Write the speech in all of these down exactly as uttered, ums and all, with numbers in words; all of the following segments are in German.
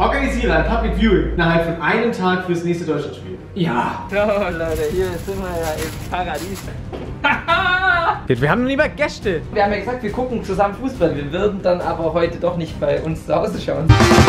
Organisiere ein Public Viewing innerhalb von einem Tag fürs nächste Deutschlandspiel. Ja. So Leute, hier sind wir ja im Paradies. Wir haben lieber Gäste. Wir haben ja gesagt, wir gucken zusammen Fußball. Wir würden dann aber heute doch nicht bei uns zu Hause schauen.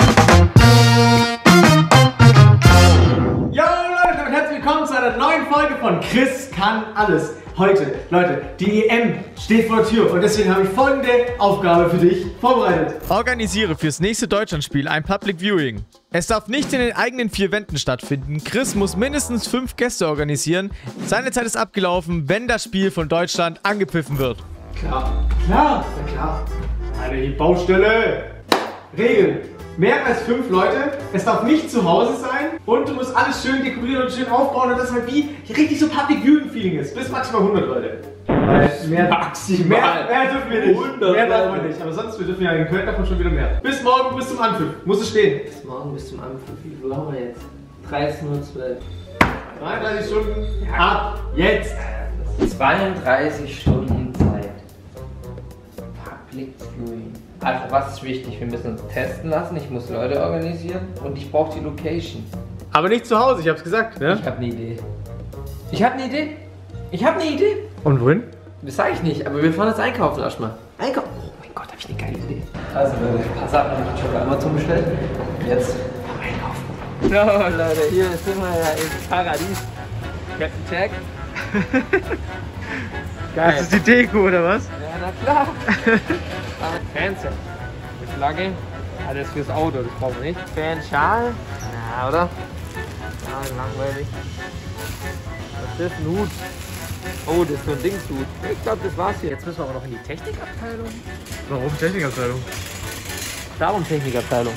Jo Leute, damit herzlich willkommen zu einer neuen Folge von Chris kann alles. Heute, Leute, die E M steht vor der Tür und deswegen habe ich folgende Aufgabe für dich vorbereitet. Organisiere fürs nächste Deutschlandspiel ein Public Viewing. Es darf nicht in den eigenen vier Wänden stattfinden. Chris muss mindestens fünf Gäste organisieren. Seine Zeit ist abgelaufen, wenn das Spiel von Deutschland angepfiffen wird. Klar, klar, na klar. Eine Baustelle. Regeln. Mehr als fünf Leute, es darf nicht zu Hause sein und du musst alles schön dekorieren und schön aufbauen und das halt wie richtig so Public Viewing Feeling ist. Bis maximal hundert Leute. Weil mehr, maximal. Mehr, mehr dürfen wir nicht. hundert Mehr darf man nicht. Aber sonst wir dürfen ja in Köln davon schon wieder mehr. Bis morgen, bis zum Anpfiff. Muss es stehen. Bis morgen, bis zum Anpfiff. Wie viel haben wir jetzt? dreizehn Uhr zwölf. dreiunddreißig Stunden. Ab jetzt. zweiunddreißig Stunden Zeit. Public Viewing. Also was ist wichtig? Wir müssen uns testen lassen, ich muss Leute organisieren und ich brauche die Location. Aber nicht zu Hause, ich hab's gesagt, ne? Ich habe eine Idee. Ich habe eine Idee. Ich habe eine Idee. Und wohin? Das sage ich nicht, aber wir fahren jetzt einkaufen erstmal. Einkaufen. Oh mein Gott, habe ich eine geile Idee. Also Leute, ein paar Sachen habe ich schon bei Amazon bestellt. Jetzt fahren wir einkaufen. So Leute, hier sind wir ja im Paradies. Captain Jack. Geil. Das ist die Deko, oder was? Ja, na klar. Fernseher. Mit Flagge. Alles fürs Auto, das brauchen wir nicht. Fanschal. Ja, oder? Ja, langweilig. Was ist das? Ein Hut. Oh, das ist so ein Dingshut. Ich glaube, das war's hier. Jetzt müssen wir aber noch in die Technikabteilung. Warum Technikabteilung? Darum Technikabteilung.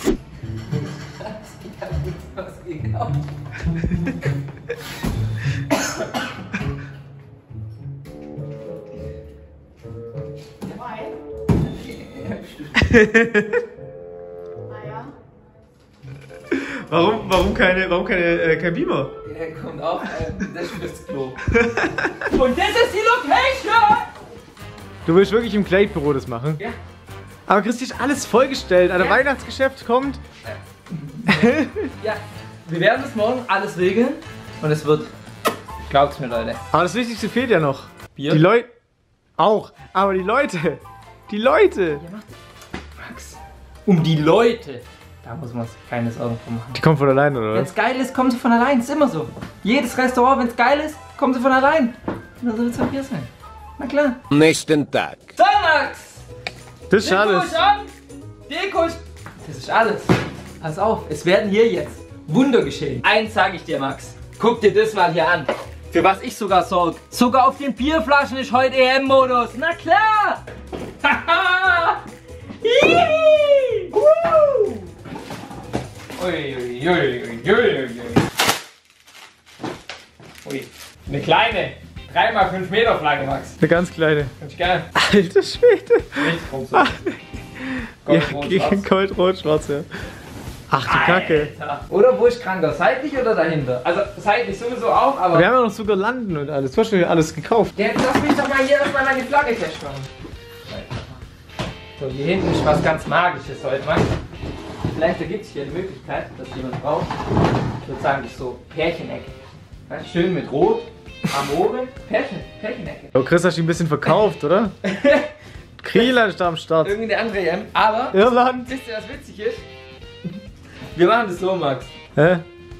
Ich hab nichts was gekauft. Naja. Warum, warum keine, warum keine, äh, kein Beamer? Der kommt auch, äh, das ist fürs Klo. Und das ist die Location! Du willst wirklich im Kleidbüro das machen? Ja. Aber Christi ist alles vollgestellt. Ein Ja. Weihnachtsgeschäft kommt. Ja, wir werden es morgen alles regeln und es wird, glaubt's mir Leute. Aber das Wichtigste fehlt ja noch. Bier? Die Leute. Auch. Aber die Leute. Die Leute. Max, um die Leute, da muss man keine Sorgen drum machen. Die kommen von alleine, oder Wenn was? es geil ist, kommen sie von allein, ist immer so. Jedes Restaurant, wenn es geil ist, kommen sie von allein. Und so wird es auch hier sein. Na klar. Nächsten Tag. So Max! Das ist Deko alles. ist an! Deko ist... Das ist alles. Pass auf, es werden hier jetzt Wunder geschehen. Eins sage ich dir, Max. Guck dir das mal hier an. Für was ich sogar sorge. Sogar auf den Bierflaschen ist heute E M-Modus. Na klar! Haha! Hihi! Woo! Ui, ui, ui, ui, ui, ui. Ui, eine kleine drei mal fünf Meter Flagge, Max. Eine ganz kleine. Finde ich geil. Alter Schwede. Nicht groß. Ja, Gold, gegen schwarz. Gold, Rot, Schwarz, ja. Ach du Kacke. Alter. Oder wo ist kranker? Seitlich oder dahinter? Also seitlich sowieso auch, aber... Wir haben ja noch sogar Landen und alles. Du hast schon alles gekauft. Jetzt lass mich doch mal hier erstmal meine Flagge festmachen. So, hier hinten ist was ganz Magisches heute, Mann. Vielleicht ergibt es hier die Möglichkeit, dass jemand braucht. Ich würde sagen, das ist so Pärchenecke. Ja, schön mit Rot, Amore, Pärchen, Pärchenecke. Oh, Chris, hast du ein bisschen verkauft, oder? Krieler ist da am Start. Irgendeine andere E M, aber... Irland. Wisst ihr, was witzig ist? Wir machen das so, Max. Hä?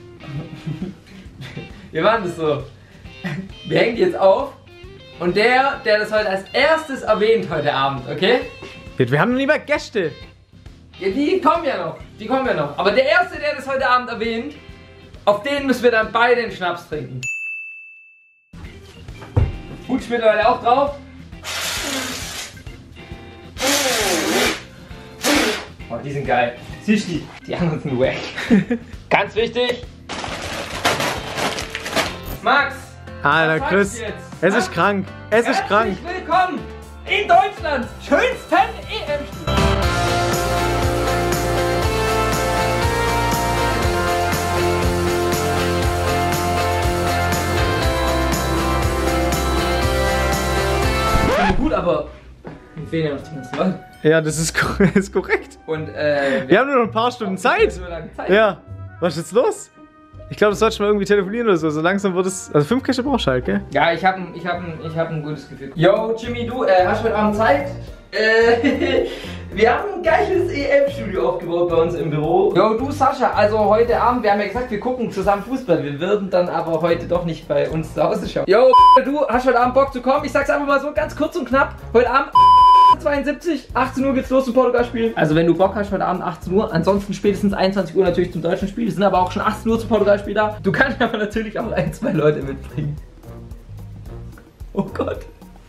Wir machen das so. Wir hängen die jetzt auf und der, der das heute als erstes erwähnt heute Abend, okay? Wir haben lieber Gäste. Ja, die kommen ja noch. Die kommen ja noch. Aber der erste, der das heute Abend erwähnt, auf den müssen wir dann beide den Schnaps trinken. Hut mittlerweile auch drauf. Oh, die sind geil. Siehst du die? Die anderen sind wack. Ganz wichtig. Max! Alter, was Chris. sagst du jetzt? Es Ha? ist krank. Es ist krank. Herzlich willkommen in Deutschlands schönsten E M-Spiel. Gut, aber mir fehlen ja noch die ganzen Leute. Ja, das ist, das ist korrekt. Und äh, Wir haben nur noch ein paar Stunden Zeit. So lange Zeit. Ja. Was ist jetzt los? Ich glaube, das solltest du mal irgendwie telefonieren oder so. So langsam wird es. Also fünf Cache brauchst du halt, gell? Ja, ich habe ich hab ein, ich hab ein gutes Gefühl. Yo, Jimmy, du, äh, hast du heute Abend Zeit? Äh, wir haben ein geiles E M-Studio aufgebaut bei uns im Büro. Yo, du, Sascha, also heute Abend, wir haben ja gesagt, wir gucken zusammen Fußball. Wir würden dann aber heute doch nicht bei uns zu Hause schauen. Yo, du, hast heute Abend Bock zu kommen? Ich sag's einfach mal so ganz kurz und knapp. Heute Abend zweiundsiebzig, achtzehn Uhr geht's los zum Portugal-Spiel. Also wenn du Bock hast, heute Abend achtzehn Uhr, ansonsten spätestens einundzwanzig Uhr natürlich zum deutschen Spiel. Es sind aber auch schon achtzehn Uhr zum Portugal-Spiel da. Du kannst aber natürlich auch ein, zwei Leute mitbringen. Oh Gott.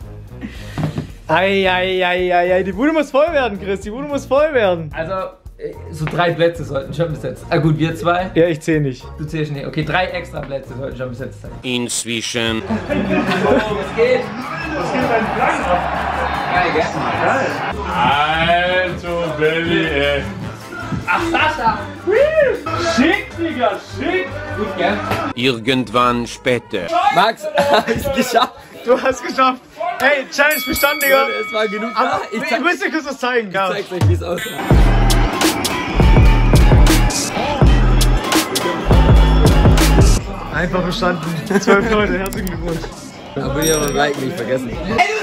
Eieieiei, die Bude muss voll werden, Chris, die Bude muss voll werden. Also, so drei Plätze sollten schon besetzt sein. Ah gut, wir zwei. Ja, ich zähle nicht. Du zählst nicht. Okay, drei extra Plätze sollten schon besetzt sein. Inzwischen. Oh, was geht? Was geht dein Plan ab? Geil, gell? Geil. Also, Belly, ey. Ach, Sascha! Schick, Digga, schick. Gut, gell? Irgendwann später. Max, hab ich's geschafft. Du hast geschafft. Hey, Challenge bestanden, Digga. Es war genug Aber da. Ich, ich, zeig, muss dir kurz was zeigen, ich ja. zeig's euch, wie es aussieht. Einfach bestanden. Zwölf Leute, herzlichen Glückwunsch. Abonnieren und liken nicht vergessen. Ey,